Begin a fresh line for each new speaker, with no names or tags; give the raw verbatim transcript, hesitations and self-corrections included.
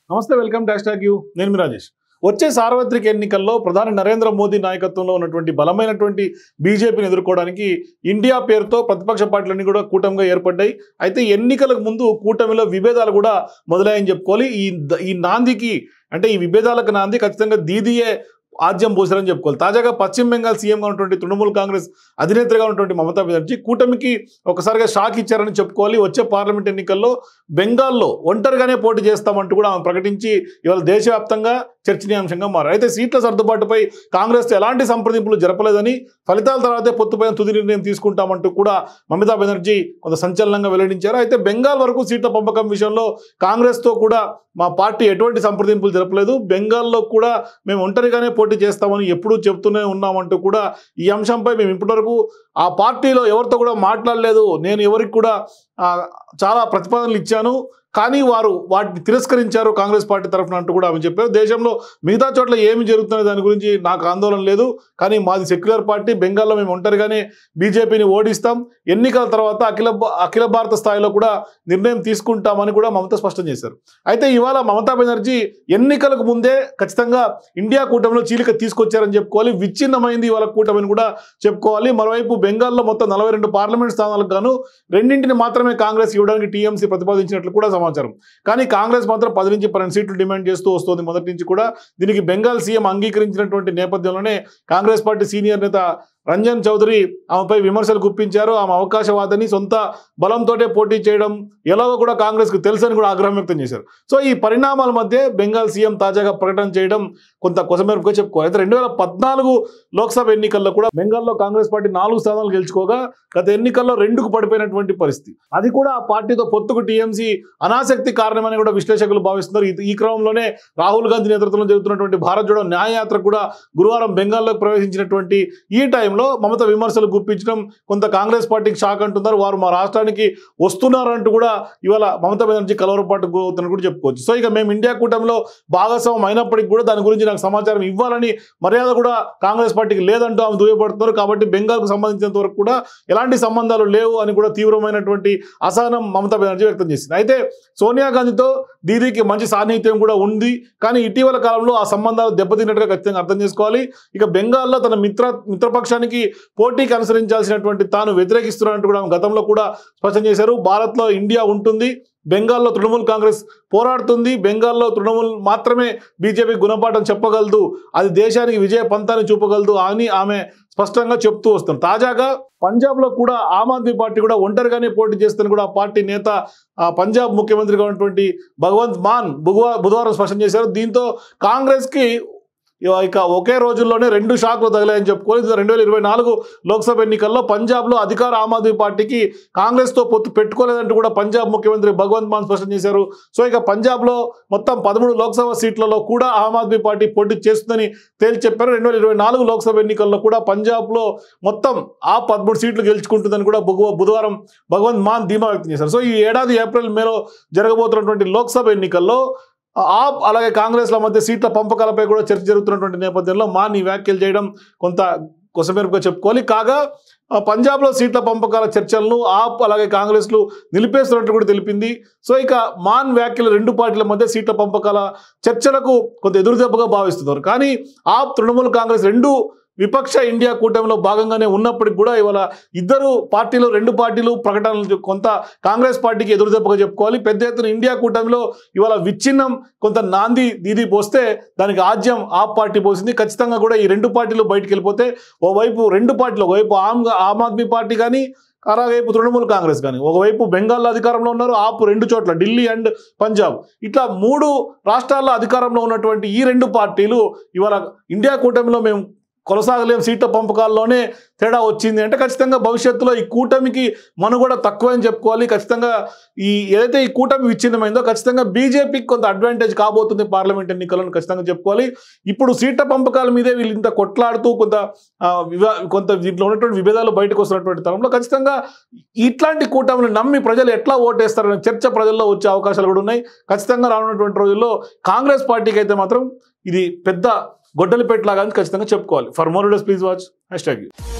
నమస్తే, welcome to hashtag U. నేను మీ రాజేష్. వచ్చే సార్వత్రిక ఎన్నికల్లో ప్రధాని నరేంద్ర మోదీ నాయకత్వంలో ఉన్నటువంటి బలమైనటువంటి బీజేపీని ఎదుర్కోవడానికి ఇండియా పేరుతో ప్రతిపక్ష పార్టీలన్నీ కూడా కూటమిగా ఏర్పడ్డాయి. అయితే ఎన్నికలకు ముందు కూటమిలో విభేదాలు కూడా మొదలయ్యని చెప్పుకోవాలి. ఈ ఈ నాందికి అంటే ఈ విభేదాలకు నాంది ఖచ్చితంగా దీదీయే ఆజ్యం పోసారని చెప్పుకోవాలి. తాజాగా పశ్చిమ బెంగాల్ సీఎంగా ఉన్నటువంటి తృణమూల్ కాంగ్రెస్ అధినేత్రిగా ఉన్నటువంటి మమతా బెనర్జీ కూటమికి ఒకసారిగా షాక్ ఇచ్చారని చెప్పుకోవాలి. వచ్చే పార్లమెంట్ ఎన్నికల్లో బెంగాల్లో ఒంటరిగానే పోటీ చేస్తామంటూ కూడా ఆమె ప్రకటించి ఇవాళ దేశవ్యాప్తంగా చర్చనీయాంశంగా మారారు. అయితే సీట్ల సర్దుబాటుపై కాంగ్రెస్తో ఎలాంటి సంప్రదింపులు జరపలేదని, ఫలితాల తర్వాతే పొత్తుపైన తుది నిర్ణయం తీసుకుంటామంటూ కూడా మమతా బెనర్జీ కొంత సంచలనంగా వెల్లడించారు. అయితే బెంగాల్ వరకు సీట్ల పంపకం విషయంలో కాంగ్రెస్తో కూడా మా పార్టీ ఎటువంటి సంప్రదింపులు జరపలేదు, బెంగాల్లో కూడా మేము ఒంటరిగానే పోటీ చేస్తామని ఎప్పుడూ చెప్తూనే ఉన్నామంటూ కూడా ఈ అంశంపై మేము ఇప్పటివరకు ఆ పార్టీలో ఎవరితో కూడా మాట్లాడలేదు, నేను ఎవరికి కూడా చాలా ప్రతిపాదనలు ఇచ్చాను కానీ వారు వాటిని తిరస్కరించారు కాంగ్రెస్ పార్టీ తరఫున అంటూ కూడా ఆమె చెప్పారు. దేశంలో మిగతా చోట్ల ఏమి జరుగుతున్న దాని గురించి నాకు ఆందోళన లేదు, కానీ మాది సెక్యులర్ పార్టీ, బెంగాల్లో మేము ఒంటరిగానే బీజేపీని ఓడిస్తాం, ఎన్నికల తర్వాత అఖిల అఖిల భారత స్థాయిలో కూడా నిర్ణయం తీసుకుంటామని కూడా మమత స్పష్టం చేశారు. అయితే ఇవాళ మమతా బెనర్జీ ఎన్నికలకు ముందే ఖచ్చితంగా ఇండియా కూటమిలో చీలిక తీసుకొచ్చారని చెప్పుకోవాలి. విచ్ఛిన్నమైంది ఇవాళ కూటమిని కూడా చెప్పుకోవాలి. మరోవైపు బెంగాల్లో మొత్తం నలభై రెండు పార్లమెంట్ స్థానాలకు గాను రెండింటిని మాత్రమే కాంగ్రెస్ ఇవ్వడానికి టీఎంసీ ప్రతిపాదించినట్లు కూడా సమాచారం. కానీ కాంగ్రెస్ మాత్రం పది నుంచి పన్నెండు సీట్లు డిమాండ్ చేస్తూ వస్తుంది మొదటి నుంచి కూడా. దీనికి బెంగాల్ సీఎం అంగీకరించినటువంటి నేపథ్యంలోనే కాంగ్రెస్ పార్టీ సీనియర్ నేత రంజన్ చౌదరి ఆమెపై విమర్శలు గుప్పించారు. ఆమె అవకాశవాదని, సొంత బలంతోటే పోటీ చేయడం ఎలాగో కూడా కాంగ్రెస్కు తెలుసని కూడా ఆగ్రహం వ్యక్తం చేశారు. సో ఈ పరిణామాల మధ్య బెంగాల్ సీఎం తాజాగా ప్రకటన చేయడం కొంత కొసమెరుపుగా చెప్పుకోవాలి. అయితే రెండు వేల పద్నాలుగు లోక్సభ ఎన్నికల్లో కూడా బెంగాల్లో కాంగ్రెస్ పార్టీ నాలుగు స్థానాలు గెలుచుకోగా గత ఎన్నికల్లో రెండుకు పడిపోయినటువంటి పరిస్థితి. అది కూడా ఆ పార్టీతో పొత్తుకు టీఎంసీ అనాసక్తి కారణమని కూడా విశ్లేషకులు భావిస్తున్నారు. ఈ క్రమంలోనే రాహుల్ గాంధీ నేతృత్వంలో జరుగుతున్నటువంటి భారత్ జోడో న్యాయయాత్ర కూడా గురువారం బెంగాల్లోకి ప్రవేశించినటువంటి ఈ టైం మమత విమర్శలు గుప్పించడం కొంత కాంగ్రెస్ పార్టీకి షాక్ అంటున్నారు. వారు మా రాష్ట్రానికి వస్తున్నారంటూ కూడా ఇవాళ మమతా బెనర్జీ కలవరపాటు గురవుతున్నట్టు కూడా చెప్పుకోవచ్చు. సో ఇక మేము ఇండియా కూటమిలో భాగస్వామ్యం అయినప్పటికీ కూడా దాని గురించి నాకు సమాచారం ఇవ్వాలని మర్యాద కూడా కాంగ్రెస్ పార్టీకి లేదంటూ ఆమె దుయ్యబడుతున్నారు. కాబట్టి బెంగాల్కు సంబంధించినంత వరకు కూడా ఎలాంటి సంబంధాలు లేవు అని కూడా తీవ్రమైనటువంటి అసహనం మమతా బెనర్జీ వ్యక్తం చేసింది. అయితే సోనియా గాంధీతో దీదీకి మంచి సాన్నిహిత్యం కూడా ఉంది, కానీ ఇటీవల కాలంలో ఆ సంబంధాలు దెబ్బతిన్నట్టుగా ఖచ్చితంగా అర్థం చేసుకోవాలి. ఇక బెంగాల్లో తన మిత్ర మిత్రపక్షానికి పోటీకి అనుసరించాల్సినటువంటి తాను వ్యతిరేకిస్తున్నట్టు కూడా గతంలో కూడా స్పష్టం చేశారు. భారత్లో ఇండియా ఉంటుంది, బెంగాల్లో తృణమూల్ కాంగ్రెస్ పోరాడుతుంది, బెంగాల్లో తృణమూల్ మాత్రమే బీజేపీ గుణపాఠం చెప్పగలదు, అది దేశానికి విజయ పంతాన్ని చూపగలదు అని ఆమె స్పష్టంగా చెప్తూ వస్తుంది. తాజాగా పంజాబ్లో కూడా ఆమ్ ఆద్మీ పార్టీ కూడా ఒంటరిగానే పోటీ చేస్తుందని కూడా ఆ పార్టీ నేత పంజాబ్ ముఖ్యమంత్రిగా ఉన్నటువంటి భగవంత్ మాన్ బుధవారం స్పష్టం చేశారు. దీంతో కాంగ్రెస్కి ఇక ఒకే రోజుల్లోనే రెండు షాక్లు తగిలాయని చెప్పుకోవాలి. రెండు వేల ఇరవై నాలుగు లోక్సభ ఎన్నికల్లో పంజాబ్లో అధికార ఆమ్ ఆద్మీ పార్టీకి కాంగ్రెస్తో పొత్తు పెట్టుకోలేదంటూ కూడా పంజాబ్ ముఖ్యమంత్రి భగవంత్ మాన్ స్పష్టం చేశారు. సో ఇక పంజాబ్లో మొత్తం పదమూడు లోక్సభ సీట్లలో కూడా ఆమ్ ఆద్మీ పార్టీ పోటీ చేస్తుందని తేల్చి చెప్పారు. రెండు వేల ఇరవై నాలుగు లోక్సభ ఎన్నికల్లో కూడా పంజాబ్లో మొత్తం ఆ పదమూడు సీట్లు గెలుచుకుంటుందని కూడా బుధవారం భగవంత్ మాన్ ధీమా వ్యక్తం చేశారు. సో ఈ ఏడాది ఏప్రిల్ మేలో జరగబోతున్నటువంటి లోక్సభ ఎన్నికల్లో ఆప్ అలాగే కాంగ్రెస్ల మధ్య సీట్ల పంపకాలపై కూడా చర్చ జరుగుతున్నటువంటి నేపథ్యంలో మాన్ ఈ వ్యాఖ్యలు చేయడం కొంత కొసమెరుపుగా చెప్పుకోవాలి. కాగా పంజాబ్లో సీట్ల పంపకాల చర్చలను ఆప్ అలాగే కాంగ్రెస్లు నిలిపేస్తున్నట్టు కూడా తెలిపింది. సో ఇక మాన్ వ్యాఖ్యలు రెండు పార్టీల మధ్య సీట్ల పంపకాల చర్చలకు కొంత ఎదురుదెబ్బగా భావిస్తున్నారు. కానీ ఆప్, తృణమూల్ కాంగ్రెస్ రెండు విపక్ష ఇండియా కూటమిలో భాగంగానే ఉన్నప్పటికీ కూడా ఇవాళ ఇద్దరు పార్టీలు రెండు పార్టీలు ప్రకటనలు కొంత కాంగ్రెస్ పార్టీకి ఎదురుదెబ్బగా చెప్పుకోవాలి. పెద్ద ఎత్తున ఇండియా కూటమిలో ఇవాళ విచ్ఛిన్నం కొంత నాంది దీది పోస్తే దానికి ఆజ్యం ఆప్ పార్టీ పోసింది. ఖచ్చితంగా కూడా ఈ రెండు పార్టీలు బయటికి వెళ్ళిపోతే ఓవైపు రెండు పార్టీలు, ఒకవైపు ఆమ్ ఆమ్ ఆద్మీ పార్టీ కానీ అలాగైపు తృణమూల్ కాంగ్రెస్ కానీ, ఒకవైపు బెంగాల్లో అధికారంలో ఉన్నారు, ఆపు రెండు చోట్ల ఢిల్లీ అండ్ పంజాబ్, ఇట్లా మూడు రాష్ట్రాల్లో అధికారంలో ఉన్నటువంటి ఈ రెండు పార్టీలు ఇవాళ ఇండియా కూటమిలో మేము కొనసాగలేం, సీట్ల పంపకాల్లోనే తేడా వచ్చింది అంటే ఖచ్చితంగా భవిష్యత్తులో ఈ కూటమికి మనుగడ తక్కువ అని చెప్పుకోవాలి. ఖచ్చితంగా ఈ ఏదైతే ఈ కూటమి విచ్ఛిన్నమైందో ఖచ్చితంగా బీజేపీకి కొంత అడ్వాంటేజ్ కాబోతుంది పార్లమెంట్ ఎన్నికలను ఖచ్చితంగా చెప్పుకోవాలి. ఇప్పుడు సీట్ల పంపకాల మీదే వీళ్ళు ఇంత కొట్లాడుతూ కొంత కొంత దీంట్లో ఉన్నటువంటి విభేదాలు బయటకు వస్తున్నటువంటి తరంలో ఖచ్చితంగా ఇట్లాంటి కూటమిని నమ్మి ప్రజలు ఎట్లా ఓటేస్తారనే చర్చ ప్రజల్లో వచ్చే అవకాశాలు కూడా ఉన్నాయి. ఖచ్చితంగా రానున్నటువంటి రోజుల్లో కాంగ్రెస్ పార్టీకి అయితే మాత్రం ఇది పెద్ద గొడ్డలిపేట లాగా ఖచ్చితంగా చెప్పుకోవాలి. For more videos please watch hashtag you.